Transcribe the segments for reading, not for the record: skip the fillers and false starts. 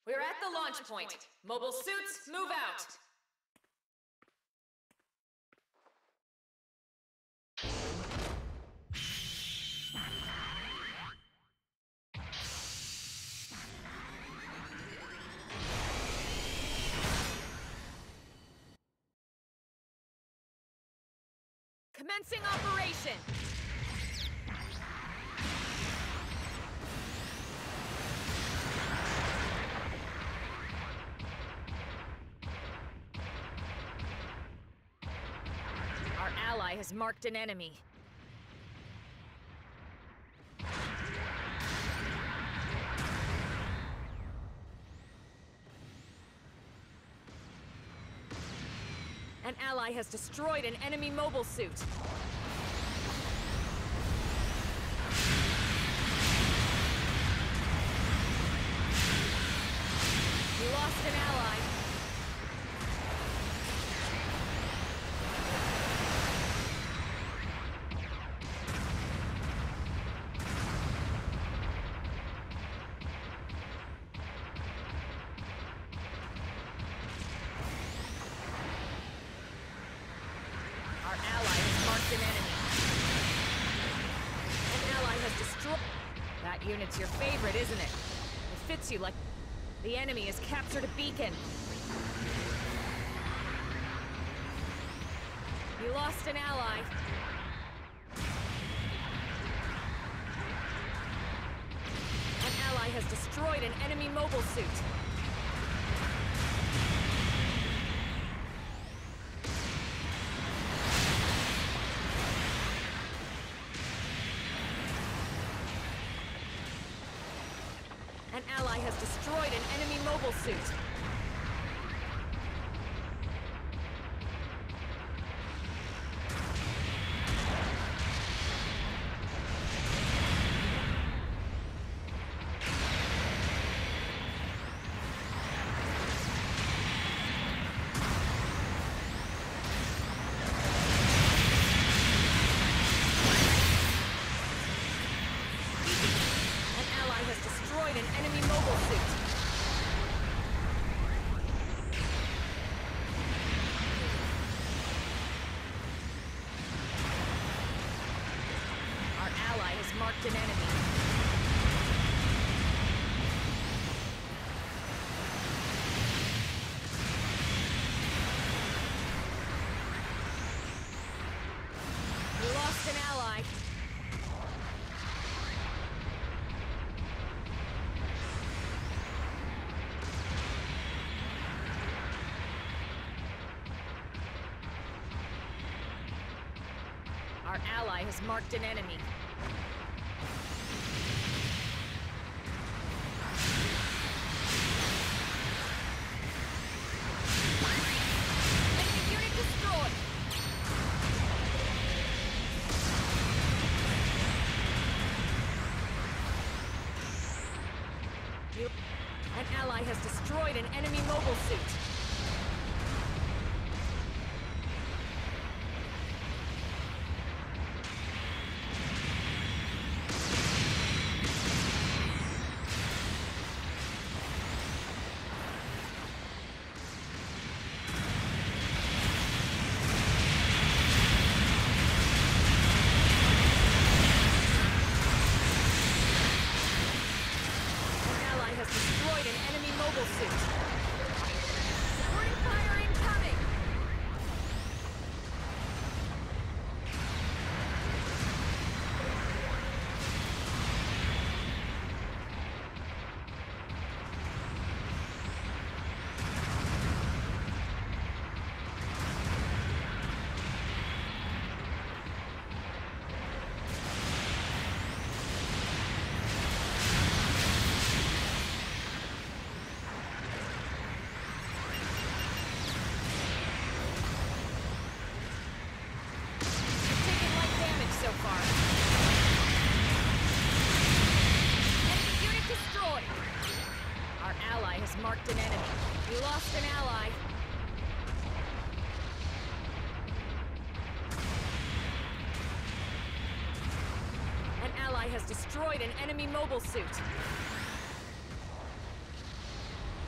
We're at the launch point. Mobile suits, move out! Commencing operation! Our ally has marked an enemy. An ally has destroyed an enemy mobile suit. We lost an ally. Our ally has marked an enemy. An ally has destroyed... That unit's your favorite, isn't it? It fits you like... The enemy has captured a beacon. You lost an ally. An ally has destroyed an enemy mobile suit. An ally has destroyed an enemy mobile suit. An enemy mobile suit. Our ally has marked an enemy. We lost an ally. Our ally has marked an enemy. Enemy unit destroyed! An ally has destroyed an enemy mobile suit. An enemy mobile suit. Supporting fire incoming! So far. Enemy unit destroyed! Our ally has marked an enemy. We lost an ally. An ally has destroyed an enemy mobile suit.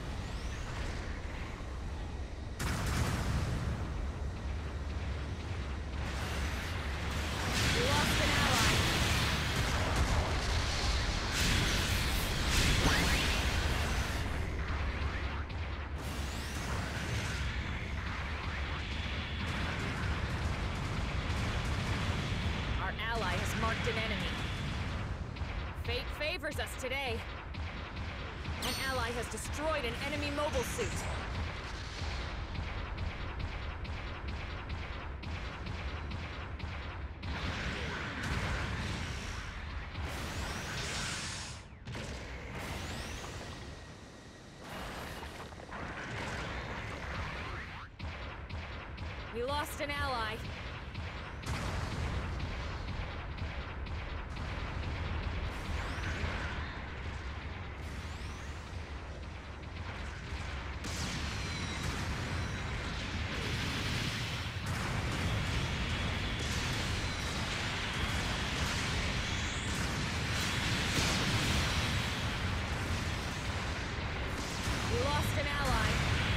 marked an enemy. Fate favors us today. An ally has destroyed an enemy mobile suit. We lost an ally. We lost an ally.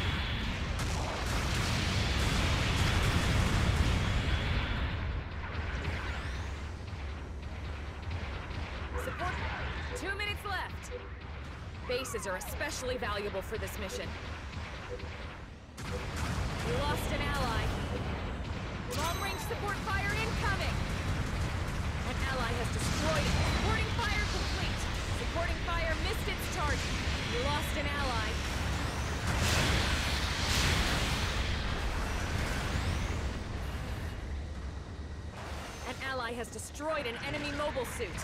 Support. 2 minutes left. Bases are especially valuable for this mission. We lost an ally. Long-range support fire incoming. An ally has destroyed it. Supporting fire complete. Supporting fire missed its target. We lost an ally. An ally has destroyed an enemy mobile suit.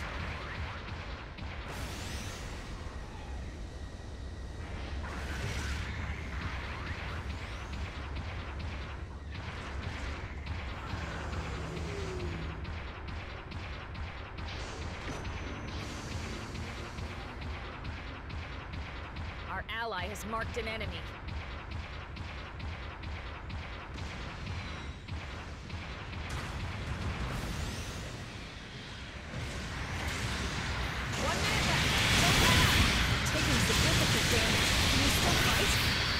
Our ally has marked an enemy. Taking significant damage. Can you still fight?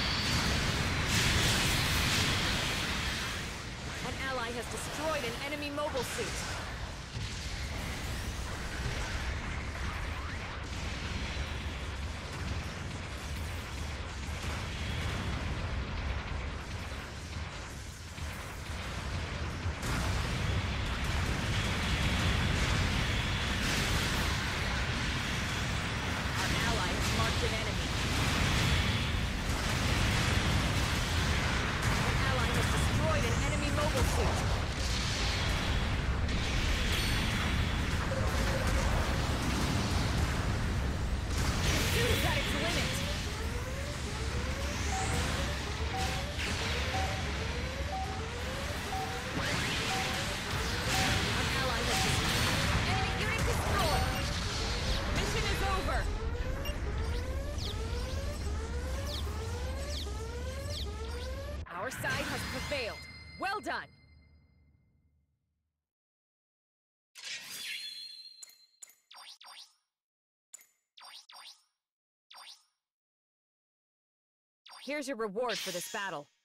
An ally has destroyed an enemy mobile suit. Our ally has marked an enemy. An ally has destroyed an enemy mobile suit. The suit is at its limit. An ally has destroyed. Enemy unit destroyed. Mission is over. Our side has prevailed. Well done. Here's your reward for this battle.